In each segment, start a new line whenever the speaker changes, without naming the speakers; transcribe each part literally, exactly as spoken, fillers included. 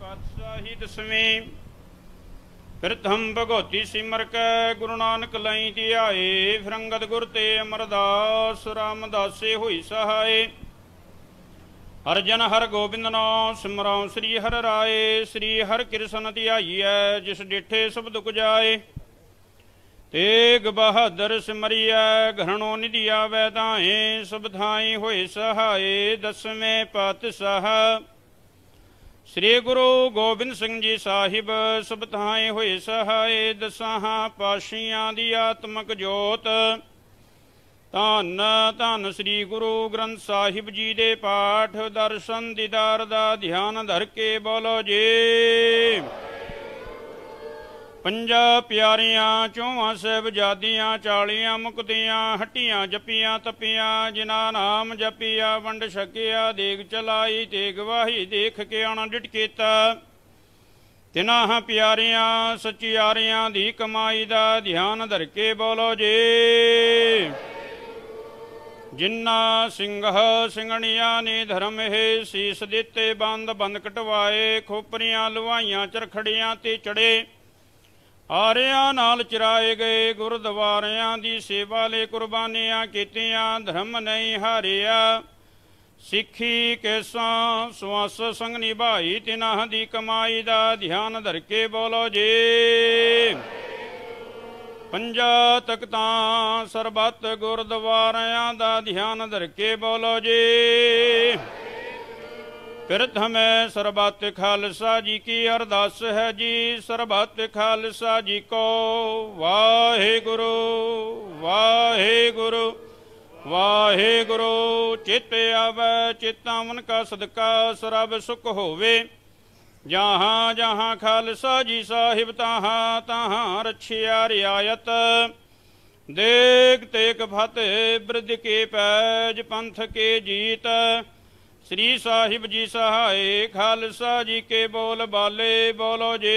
पातशाही दसवीं प्रथम भगवती सिमर कै गुरु नानक लई धियाए। फिर अंगद गुर ते अमरदास रामदासे होई सहाय। हर जन हर गोबिंद नाम सिमरौ श्री हर राय। श्री हर कृष्ण धियाईऐ जिस डिठे सब दुख जाए। तेग बहादुर सिमरिया घरणों निधिया वैदाएं। सब थाई होए सहाय। दसवें पातशाह श्री गुरु गोबिंद सिंह जी साहिब सब थाए होए सहाय। दसां पाशियां दी आत्मक जोत धन धन श्री गुरु ग्रंथ साहिब जी दे पाठ दर्शन दीदार दा ध्यान धर के बोलो जी। पंजा प्यारियां चौवां साहिबजादियां चालियां मुक्तियां हट्टियां जपियां तपियां। जिन्हां नाम जपिया वंड छकिया देग चलाई। तेग वाही देख के अण डिट कीता। तिन्हां प्यारियां सचियारियां दी कमाई दा ध्यान धर के बोलो जी। जिन्ना सिंह सिंघणिया ने धर्म है सीस दिते बंद बंद कटवाए। खोपरियां लुहाइयां चरखड़ियां ते चढ़े आरियां नाल चिराए गए। गुरुद्वारियां दी सेवा ले कुर्बानियां कीतियां। धर्म नहीं हारिया सिक्खी कैसा स्वास संग निभाई। तिन्हां दी कमाई दा ध्यान धर के बोलो जी। पंजा तख्तां सरबत गुरुद्वारियां दा ध्यान धर के बोलो जी। प्रथम सरबत खालसा जी की अरदास है जी। सरबत खालसा जी को वाहे गुरु वाहे गुरु वाहे गुरु। चित आवे चितावन का सदका सरब सुख होवे। जहाँ जहाँ खालसा जी साहिब तहाँ तहाँ रछिया रियायत। देख तेक फतेह वृद्ध के पैज पंथ के जीत। श्री साहिब जी सहाय खालसा जी के बोल बाले बोलो जी।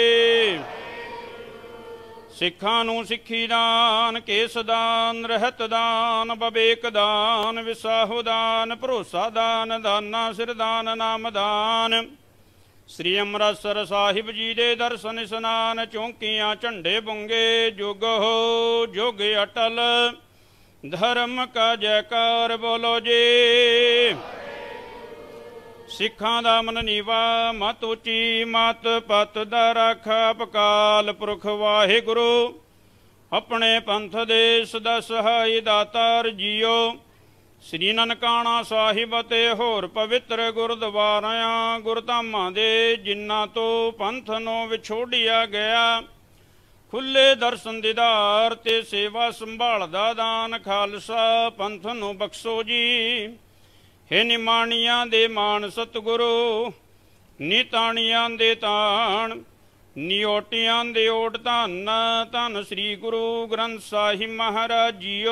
सिखां नूं सिक्खी दान केस दान रहत दान बबेक दान विसाहु दान भरोसा दान दाना सिर दान नाम दान। श्री अमृतसर साहिब जी दे दर्शन स्नान चौंकियां झंडे बुंगे। जुग हो जुग अटल धर्म का जयकार बोलो जी। सिखां दा मन नीवा मत उची मत पत दा राखा पकाल पुरख वाहे गुरु। अपने पंथ दे सदा सहाय दातार जियो। श्री ननकाना साहिब ते होर पवित्र गुरुद्वारियां गुरधामां दे जिन्हां तो पंथ नूं विछोड़िया गया। खुले दर्शन दीदार ते सेवा संभाल दा दान खालसा पंथ नूं बख्शो जी। हे निमाणियां दे मान सतगुरु निताणियां दे ताण। निओटियां दे ओट धन धन श्री गुरु ग्रंथ साहिब महाराज जियो।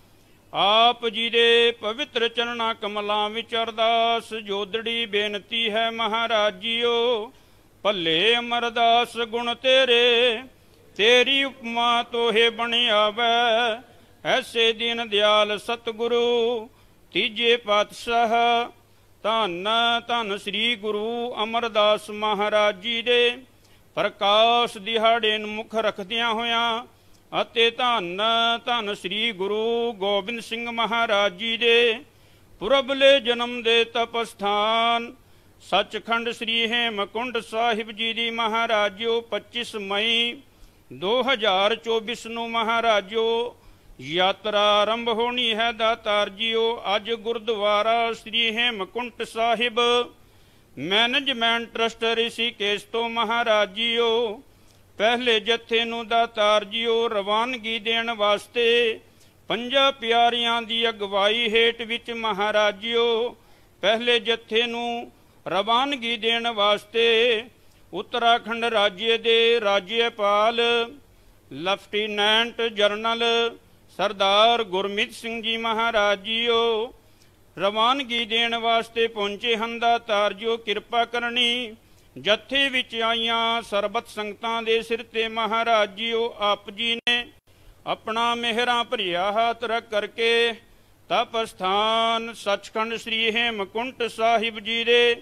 आप जी दे पवित्र चरणा कमलां विच अरदास जोदड़ी बेनती है महाराज जियो। भले अमरदास गुण तेरे तेरी उपमा तोहे बन आवे। ऐसे दीन दयाल सतगुरु तीजे पातशाह धन धन श्री गुरु अमरदास महाराज जी दे प्रकाश दिहाड़े नूं मुख रखदियां होयां अते धन धन श्री गुरु गोबिंद सिंह महाराज जी दे पुरबले जन्म दे तपस्थान सचखंड श्री हेमकुंड साहिब जी दी महाराजो पच्चीस मई दो हज़ार चौबीस नूं महाराजो यात्रा आरंभ होनी है। दातार जीओ अज गुरुद्वारा श्री हेमकुंट साहिब मैनेजमेंट ट्रस्ट ऋषिकेश तो महाराज जीओ पहले जत्थे नूं दातार जीओ रवानगी देण वास्ते पंजा प्यारियां दी अगवाई हेठ विच महाराज जीओ पहले जत्थे नूं रवानगी देण वास्ते उत्तराखंड राज्य दे राज्यपाल लेफ्टिनेंट जनरल सरदार गुरमीत सिंह जी महाराज जीओ रवानगी देण वास्ते पहुंचे हन। दातार जीओ किरपा करनी। जत्थे विच आईयां सरबत संगतां दे सिर ते महाराज जीओ आप जी ने अपना मेहरां भरिया हाथ रख करके तप स्थान सचखंड श्री हेमकुंट साहिब जी दे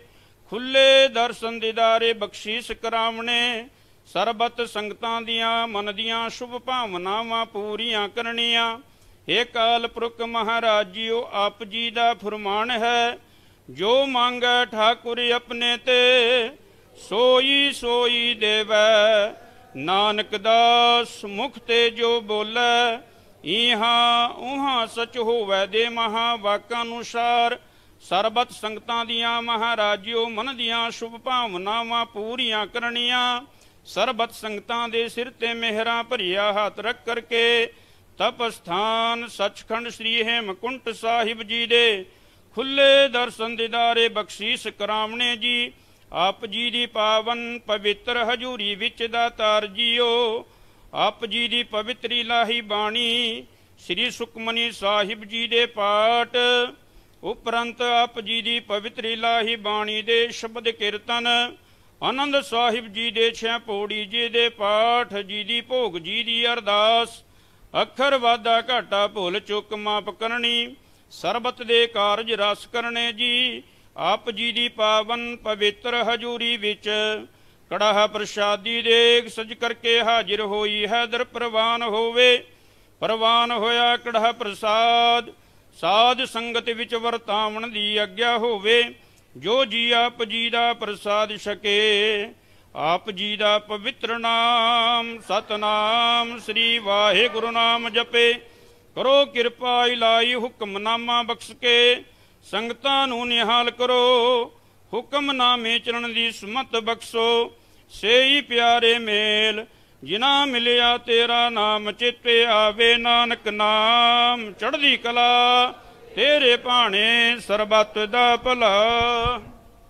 ਖੁੱਲੇ ਦਰਸ਼ਨ ਦਿਦਾਰੇ ਬਖਸ਼ੀਸ਼ ਕਰਾਵਣੇ। ਸਰਬਤ ਸੰਗਤਾਂ ਦੀਆਂ ਮਨ ਦੀਆਂ ਸ਼ੁਭ ਭਾਵਨਾਵਾਂ ਪੂਰੀਆਂ ਕਰਨੀਆਂ। ਇਹ ਕਾਲ ਪੁਰਖ ਮਹਾਰਾਜ ਜੀਓ ਆਪ ਜੀ ਦਾ ਫੁਰਮਾਨ ਹੈ। ਜੋ ਮੰਗੈ ਠਾਕੁਰ ਆਪਣੇ ਤੇ ਸੋਈ ਸੋਈ ਦੇਵੈ। ਨਾਨਕ ਦਾਸ ਮੁਖ ਤੇ ਜੋ ਬੋਲੇ ਇਹਾਂ ਉਹਾਂ ਸਚ ਹੋਵੈ ਦੇ ਮਹਾ ਵਾਕਾਂ ਅਨੁਸਾਰ। ਸਰਬਤ ਸੰਗਤਾਂ ਦੀਆਂ ਮਹਾਰਾਜਿਓ ਮਨ ਦੀਆਂ ਸ਼ੁਭ ਭਾਵਨਾਵਾਂ ਪੂਰੀਆਂ ਕਰਨੀਆਂ। ਸਰਬਤ ਸੰਗਤਾਂ ਦੇ ਸਿਰ ਤੇ ਮਿਹਰਾਂ ਭਰਿਆ ਹੱਥ ਰੱਖ ਕਰਕੇ ਤਪ ਸਥਾਨ ਸੱਚਖੰਡ ਸ੍ਰੀ ਹੇਮਕੁੰਟ ਸਾਹਿਬ ਜੀ ਦੇ ਖੁੱਲੇ ਦਰਸ਼ਨ ਦਿਦਾਰੇ ਬਖਸ਼ੀਸ਼ ਕਰਾਵਣੇ ਜੀ। ਆਪ ਜੀ ਦੀ ਪਾਵਨ ਪਵਿੱਤਰ ਹਜ਼ੂਰੀ ਵਿੱਚ ਦਾਤਾਰ ਜੀਓ ਆਪ ਜੀ ਦੀ ਪਵਿੱਤਰੀ ਲਾਹੀ ਬਾਣੀ ਸ੍ਰੀ ਸੁਖਮਨੀ ਸਾਹਿਬ ਜੀ ਦੇ ਪਾਠ ਉਪਰੰਤ ਆਪ ਜੀ ਦੀ ਪਵਿੱਤਰੀ ਲਾਹੀ ਬਾਣੀ ਦੇ ਸ਼ਬਦ ਕੀਰਤਨ ਆਨੰਦ ਸਾਹਿਬ ਜੀ ਦੇ ਛੇ ਪੌੜੀ ਜੀ ਦੇ ਪਾਠ ਜੀ ਦੀ ਭੋਗ ਜੀ ਦੀ ਅਰਦਾਸ ਅੱਖਰ ਵਾਧਾ ਘਾਟਾ ਭੁੱਲ ਚੁੱਕ ਮਾਪ ਕਰਨੀ। ਸਰਬਤ ਦੇ ਕਾਰਜ ਰਸ ਕਰਨੇ ਜੀ। ਆਪ ਜੀ ਦੀ ਪਾਵਨ ਪਵਿੱਤਰ ਹਜ਼ੂਰੀ ਵਿੱਚ ਕੜਾਹ ਪ੍ਰਸ਼ਾਦੀ ਦੇਗ ਸਜ ਕਰਕੇ ਹਾਜ਼ਰ ਹੋਈ ਹੈ ਦਰ ਪ੍ਰਵਾਨ ਹੋਵੇ। ਪ੍ਰਵਾਨ ਹੋਇਆ ਕੜਾਹ ਪ੍ਰਸਾਦ ਸਾਧ ਸੰਗਤ ਵਿੱਚ ਵਰਤਾਵਣ ਦੀ ਆਗਿਆ ਹੋਵੇ। ਜੋ ਜੀ ਆਪ ਜੀ ਦਾ ਪ੍ਰਸਾਦ ਛਕੇ ਆਪ ਜੀ ਦਾ ਪਵਿੱਤਰ ਨਾਮ ਸਤਨਾਮ ਸ੍ਰੀ ਵਾਹਿਗੁਰੂ ਨਾਮ ਜਪੇ। ਕਰੋ ਕਿਰਪਾ ਇਲਾਹੀ ਹੁਕਮਨਾਮਾ ਬਖਸ਼ ਕੇ ਸੰਗਤਾਂ ਨੂੰ ਨਿਹਾਲ ਕਰੋ। ਹੁਕਮਨਾਮੇ ਚਰਨ ਦੀ ਸੁਮਤ ਬਖਸ਼ੋ। ਸੇਈ ਪਿਆਰੇ ਮੇਲ ਜਿਨ੍ਹਾਂ ਮਿਲਿਆ ਤੇਰਾ ਨਾਮ ਚੇਤੇ ਆਵੇ। ਨਾਨਕ ਨਾਮ ਚੜ੍ਹਦੀ ਕਲਾ ਤੇਰੇ ਭਾਣੇ ਸਰਬੱਤ ਦਾ ਭਲਾ।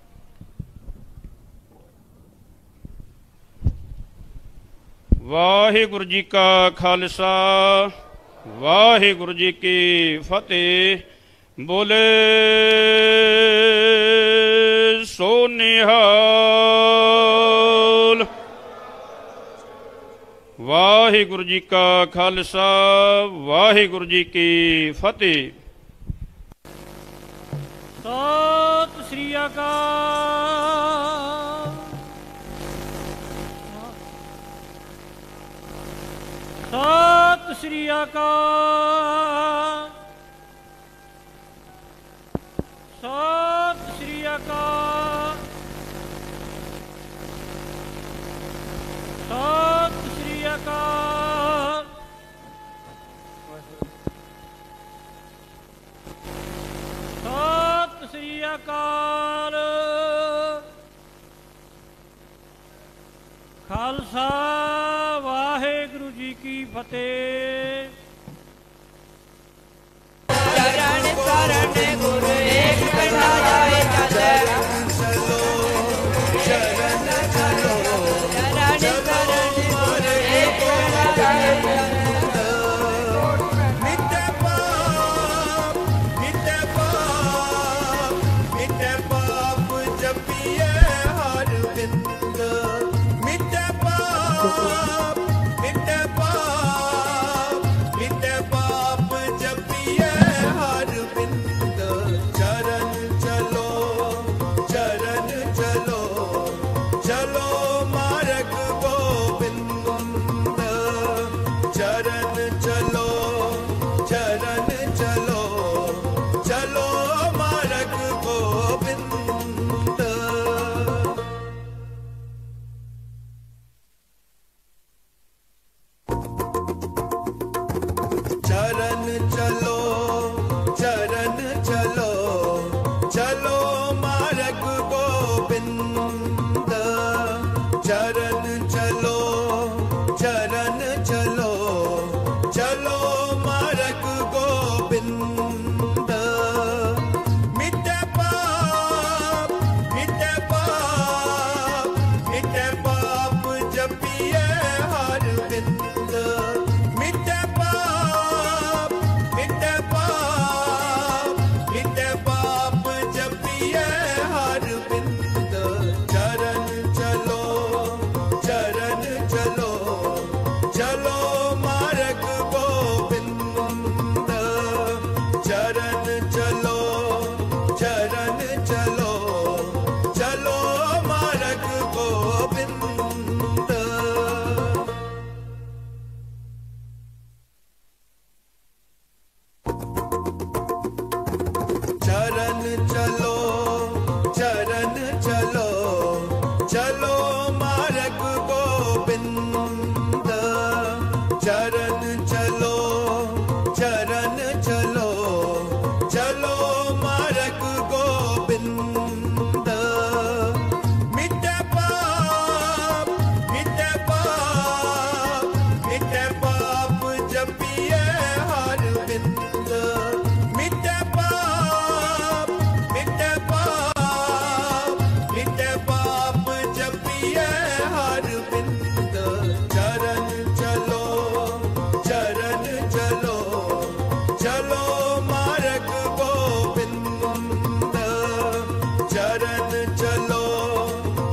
ਵਾਹਿਗੁਰੂ ਜੀ ਕਾ ਖਾਲਸਾ ਵਾਹਿਗੁਰੂ ਜੀ ਕੀ ਫਤਿਹ। ਬੋਲੇ ਸੋ ਨਿਹਾਲ। ਵਾਹਿਗੁਰੂ ਜੀ ਕਾ ਖਾਲਸਾ ਵਾਹਿਗੁਰੂ ਜੀ ਕੀ ਫਤਿਹ।
ਸਤਿ ਸ੍ਰੀ ਅਕਾਲ। ਸਤਿ ਸ੍ਰੀ ਅਕਾਲ। ਸਤਿ ਸ੍ਰੀ ਅਕਾਲ। ਸਤਿ ਸ੍ਰੀ ਅਕਾਲ। ਸਤਿ ਸ੍ਰੀ ਅਕਾਲ। ਖਾਲਸਾ ਵਾਹਿਗੁਰੂ ਜੀ ਕੀ ਫਤਿਹ।
ਚਰਨ ਚਰਨ ਗੁਰ ਏਕ ਕਢਾਏ ਚੱਲੈ। ਚਲੋ ਚਰਨ ਚਲੋ ਚਰਨ ਚਰਨ ਗੁਰ ਏਕ ਕਢਾਏ ਚੱਲੈ। ਮਿਟੇ ਪਾਪ ਮਿਟੇ ਪਾਪ ਮਿਟੇ ਪਾਪ ਜਪੀਏ ਹਰ ਬਿੰਦ। ਮਿਟੇ ਪਾਪ ਮਿਟੇ ਪਾਪ ਮਿਟੇ ਪਾਪ ਜਪੀਏ ਹਰ ਬਿੰਦ। ਚਰਨ ਚਲੋ ਚਰਨ ਚਲੋ ਚਲੋ ਮਾਰਗ ਗੋਬਿੰਦ। ਚਰਨ ਚਲੋ ਚਰਨ ਚਲੋ ਚਲੋ ਮਾਰਗ ਗੋਬਿੰਦ। ਚਰਨ ਚਲੋ ਚਰਨ ਚਲੋ ਚਲੋ ਮਾਰਗ ਗੋਬਿੰਦ। ਚਰਨ ਚਲੋ ਚਰਨ ਚਲੋ ਚਲੋ ਮਾਰਗ ਗੋਬਿੰਦ। ਮਿਟੇ ਪਾਪ ਮਿਟੇ ਪਾਪ ਮਿਟੇ ਪਾਪ ਜਪੀਏ ਹਰ ਬਿੰਦ। ਮਿਟੇ ਪਾਪ ਮਿਟੇ ਪਾਪ ਮਿਟੇ ਪਾਪ ਜਪੀਏ ਹਰ ਬਿੰਦ। ਚਰਨ ਚਲੋ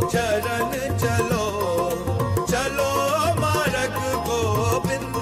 चरण चलो चलो मार्ग गोविंद।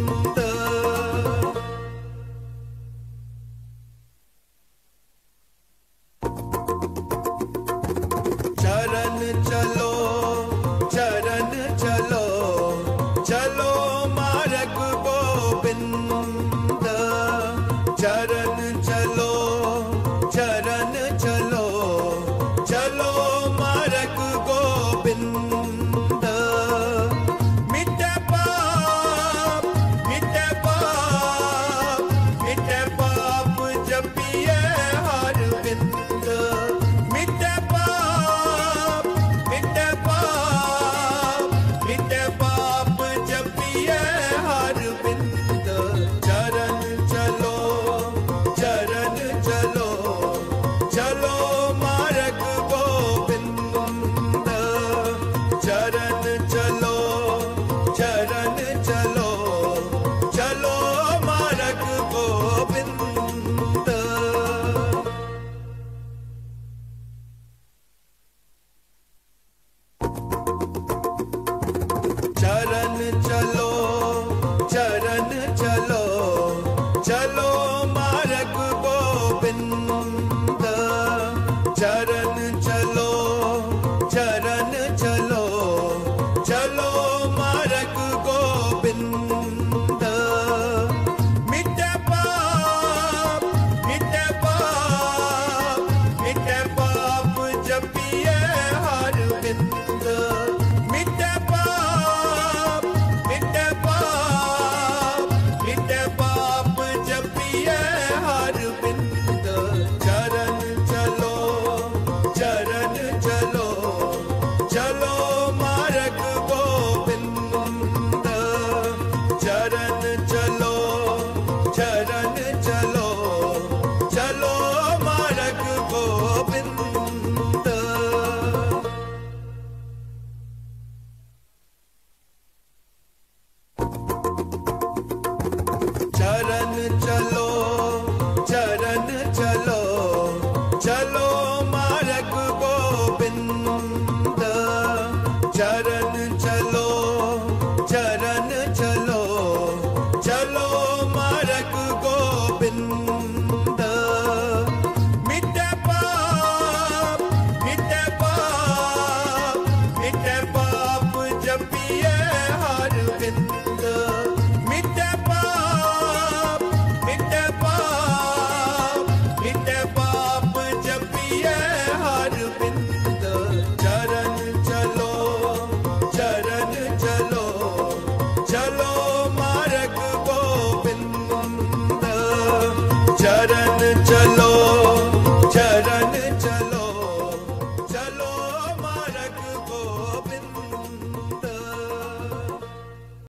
चरण चलो चरण चलो चलो मार्ग गोविंद। चरण चलो चरण चलो चलो मार्ग गोविंद। मिटे पाप मिटे पाप मिटे पाप जपिए हर बिंद। मिटे पाप मिटे पाप मिटे पाप जपिए हर बिंद। चरण चलो चरण चलो चलो मार्ग गोविंद। चरण चलो चरण चलो चलो मार्ग गोविंद। चरण चलो चरण चलो चलो मार्ग गोविंद। चरण चलो चरण चलो चलो मार्ग गोविंद। मिटे पाप मिटे पाप मिटे पाप जपिए हर बिंद। मिटे पाप मिटे पाप मिटे पाप जपिए हर बिंद। चरण चलो चरण चलो चलो मार्ग गोविंद। चरण चलो चरण चलो चलो मार्ग गोविंद। चरण चलो चरण चलो चलो मार्ग गोविंद। चरण चलो चरण चलो चलो मार्ग गोविंद। मिटे पाप मिटे पाप मिटे पाप जपिए हर बिंद। मिटे पाप मिटे पाप मिटे पाप जपिए हर बिंद। चरण चलो चरण चलो चलो मार्ग गोविंद। चरण चलो